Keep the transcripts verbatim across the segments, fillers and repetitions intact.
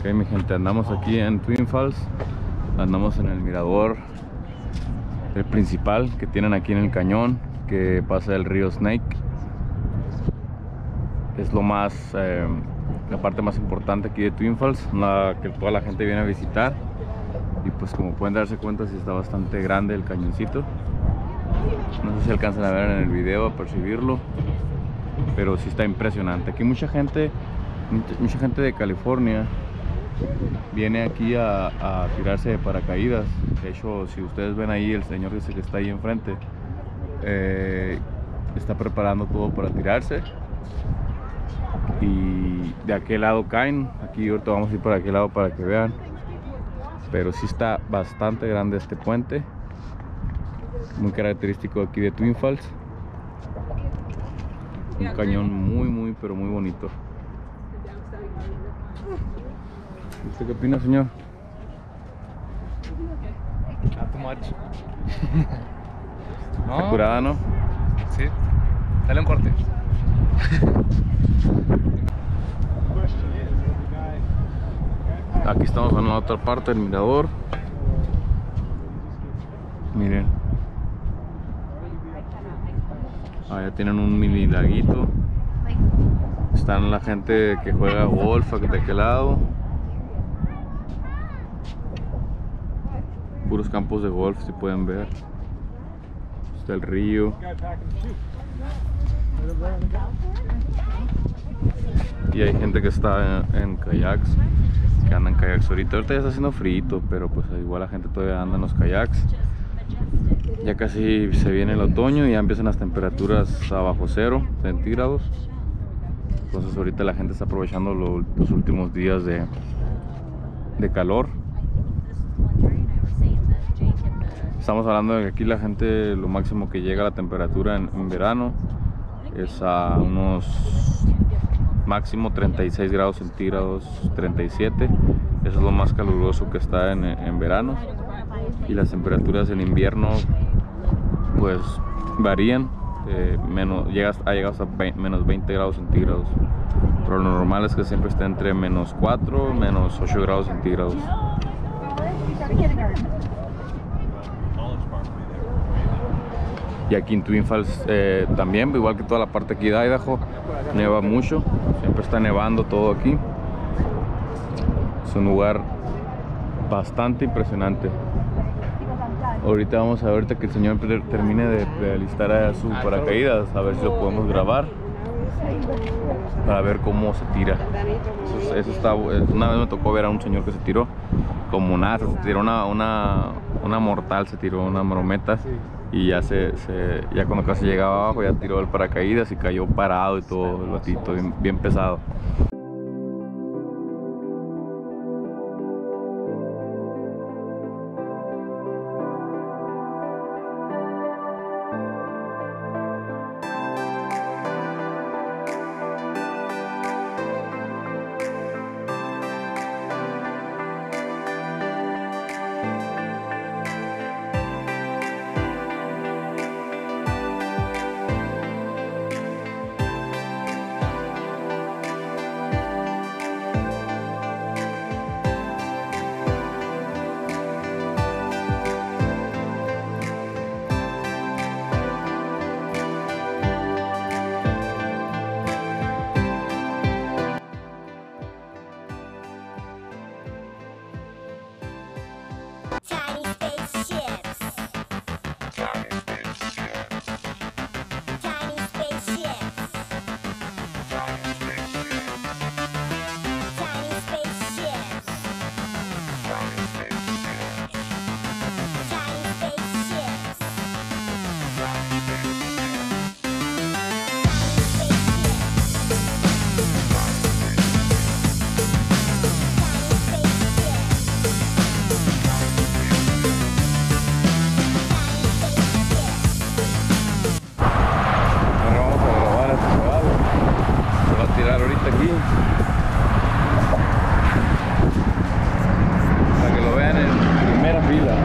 Ok, mi gente, andamos aquí en Twin Falls. Andamos en el mirador, el principal que tienen aquí en el cañón, que pasa el río Snake. Es lo más, eh, la parte más importante aquí de Twin Falls, la que toda la gente viene a visitar. Y pues como pueden darse cuenta, sí está bastante grande el cañoncito. No sé si alcanzan a ver en el video, a percibirlo, pero sí está impresionante. Aquí mucha gente, mucha gente de California viene aquí a, a tirarse de paracaídas. De hecho, si ustedes ven ahí, el señor ese que está ahí enfrente eh, está preparando todo para tirarse. Y de aquel lado caen. Aquí ahorita vamos a ir por aquel lado para que vean. Pero sí está bastante grande este puente, muy característico aquí de Twin Falls. Un cañón muy muy pero muy bonito. ¿Usted qué opina, señor? Not too much. ¿Está no. curada, no? Sí. Dale un corte. Aquí estamos en la otra parte del mirador. Miren. Allá tienen un mini laguito. Están la gente que juega golf de aquel lado. Puros campos de golf, si pueden ver. Está el río. Y hay gente que está en, en kayaks, que anda en kayaks ahorita. Ahorita ya está haciendo frío, pero pues igual la gente todavía anda en los kayaks. Ya casi se viene el otoño y ya empiezan las temperaturas a bajo cero centígrados. Entonces ahorita la gente está aprovechando lo, los últimos días de, de calor. Estamos hablando de que aquí la gente, lo máximo que llega a la temperatura en, en verano es a unos máximo treinta y seis grados centígrados, treinta y siete. Eso es lo más caluroso que está en, en verano. Y las temperaturas en invierno pues varían, eh, menos, llega, ha llegado hasta menos veinte grados centígrados, pero lo normal es que siempre esté entre menos cuatro, menos ocho grados centígrados. Y aquí en Twin Falls eh, también, igual que toda la parte aquí de Idaho, neva mucho, siempre está nevando todo aquí. Es un lugar bastante impresionante. Ahorita vamos a ver, ahorita que el señor termine de, de alistar a su paracaídas, a ver si lo podemos grabar para ver cómo se tira. Eso, eso está, una vez me tocó ver a un señor que se tiró como nada, se tiró una, una, una mortal, se tiró una marometa. Y ya se, se ya cuando casi llegaba abajo ya tiró el paracaídas y cayó parado y todo el batito bien, bien pesado. Aquí para que lo vean en primera fila.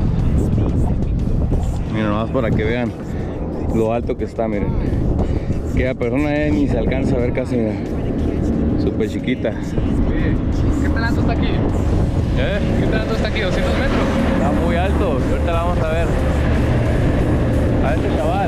Miren, nomás para que vean lo alto que está, miren. Aquella persona eh, ni se alcanza a ver casi, mira. Súper chiquita. Oye, ¿qué tan alto está aquí? ¿Eh? ¿Qué tan alto está aquí? ¿doscientos metros? Está muy alto, ahorita la vamos a ver. A este chaval.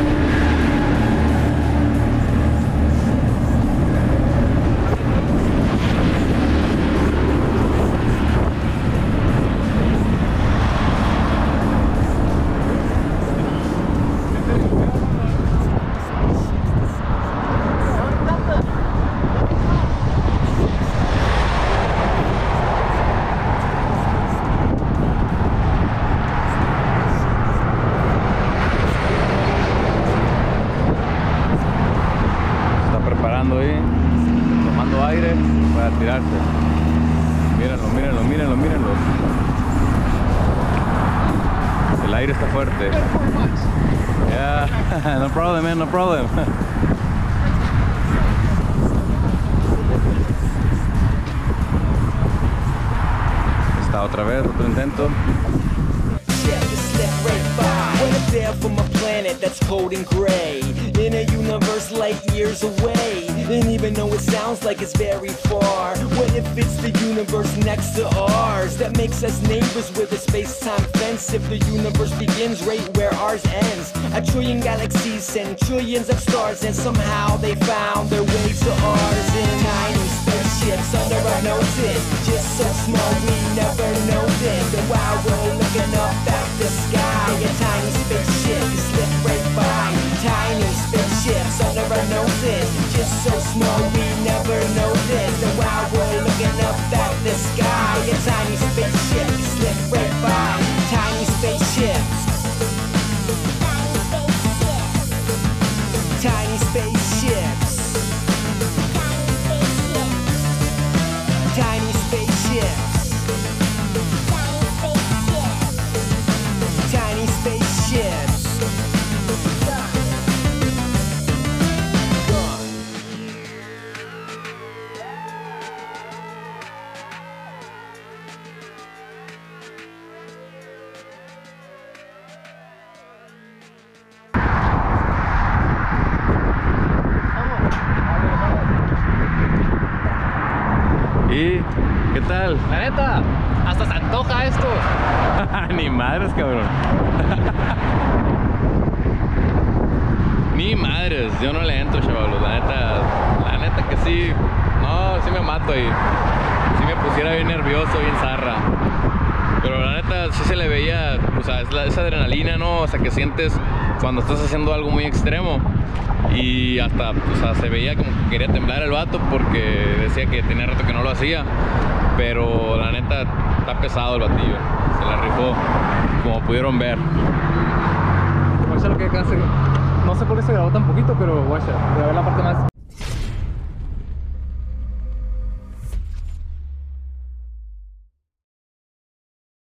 Ahí, tomando aire para tirarse. Mírenlo, mírenlo, mírenlo, mírenlo. El aire está fuerte. Yeah, no problem, man, no problem. Está otra vez, otro intento. From a planet that's cold and gray, in a universe light years away, and even though it sounds like it's very far, what if it's the universe next to ours that makes us neighbors with a space-time fence? If the universe begins right where ours ends, a trillion galaxies send trillions of stars, and somehow they found their way to ours in tiny spaceships under our noses, just so small we never noticed. And while we're looking up at the sky, a tiny spaceship slip right by. Tiny spaceships under our noses, just so small we never noticed. And while we're looking up at the sky, a tiny spaceship slip right by. Tiny spaceships. Tiny spaceships. Tiny spaceships. Tiny spaceships. ¿Y qué tal? La neta, hasta se antoja esto. Ni madres, cabrón. Ni madres, yo no le entro, chavalos. La neta, la neta que sí. No, sí me mato ahí. Si me pusiera bien nervioso, bien zarra. Pero la neta sí se le veía, o sea, es la, esa adrenalina, ¿no? O sea, que sientes cuando estás haciendo algo muy extremo. Y hasta, o sea, se veía como que quería temblar el vato porque decía que tenía rato que no lo hacía. Pero la neta está pesado el batillo. Se la rifó, como pudieron ver. Guacha lo que acá se... No sé por qué se grabó tan poquito, pero guacha, grabé la parte más